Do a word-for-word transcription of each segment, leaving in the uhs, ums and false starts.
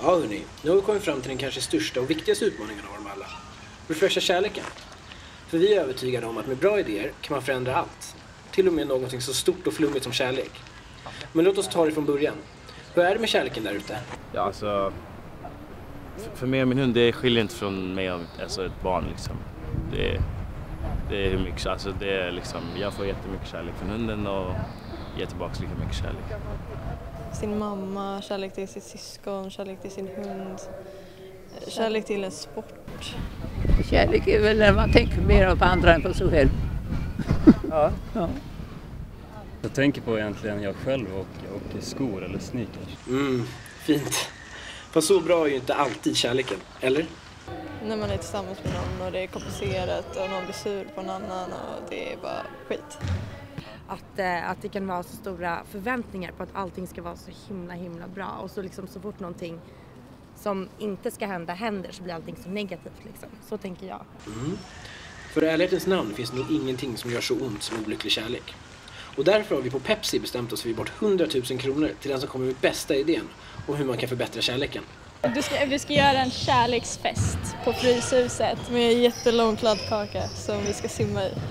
Ja hörni, nu har vi kommit fram till den kanske största och viktigaste utmaningen av dem alla. Refresha kärleken. För vi är övertygade om att med bra idéer kan man förändra allt. Till och med någonting så stort och flummigt som kärlek. Men låt oss ta det från början. Hur är det med kärleken där ute? Ja, alltså... För mig och min hund, det skiljer inte från mig och alltså ett barn liksom. Det, det är hur mycket, alltså det är liksom... Jag får jättemycket kärlek från hunden och ger tillbaka lika mycket kärlek. Sin mamma, kärlek till sitt syskon, kärlek till sin hund, kärlek till en sport. Kärlek är väl när man tänker mer på andra än på sig själv. Ja. Ja. Jag tänker på egentligen jag själv och jag åker skor eller sneakers. Mm, fint. Fast så bra är ju inte alltid kärleken, eller? När man är tillsammans med någon och det är komplicerat och någon blir sur på en annan och det är bara skit. Att, eh, att det kan vara så stora förväntningar på att allting ska vara så himla himla bra. Och så, liksom, så fort någonting som inte ska hända händer så blir allting så negativt. Liksom. Så tänker jag. Mm. För i ärlighetens namn finns det nog ingenting som gör så ont som olycklig kärlek. Och därför har vi på Pepsi bestämt oss för att ge bort hundratusen kronor till den som kommer med bästa idén om hur man kan förbättra kärleken. Du ska, vi ska göra en kärleksfest på Fryshuset med en jättelång kladdkaka som vi ska simma i.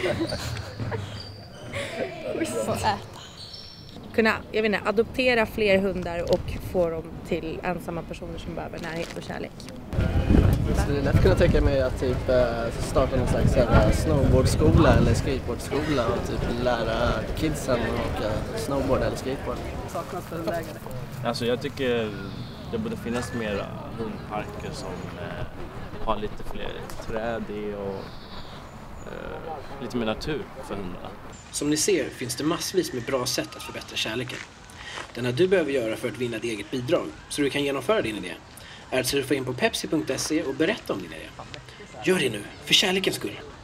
Och äta. Kunna, jag vet inte, adoptera fler hundar och få dem till ensamma personer som behöver närhet och kärlek. Jag skulle lätt kunna tänka mig att typ starta någon slags snowboardskola eller skateboardskola och typ lära kidsen att åka snowboard eller skateboard. Saknas för hundägare. Alltså jag tycker det borde finnas mer hundparker som eh, har lite fler träd i och eh, lite mer natur för hundarna. Som ni ser finns det massvis med bra sätt att förbättra kärleken. Den här du behöver göra för att vinna ett eget bidrag så du kan genomföra din idé är att surfa in på pepsi punkt se och berätta om din idé. Gör det nu, för kärlekens skull.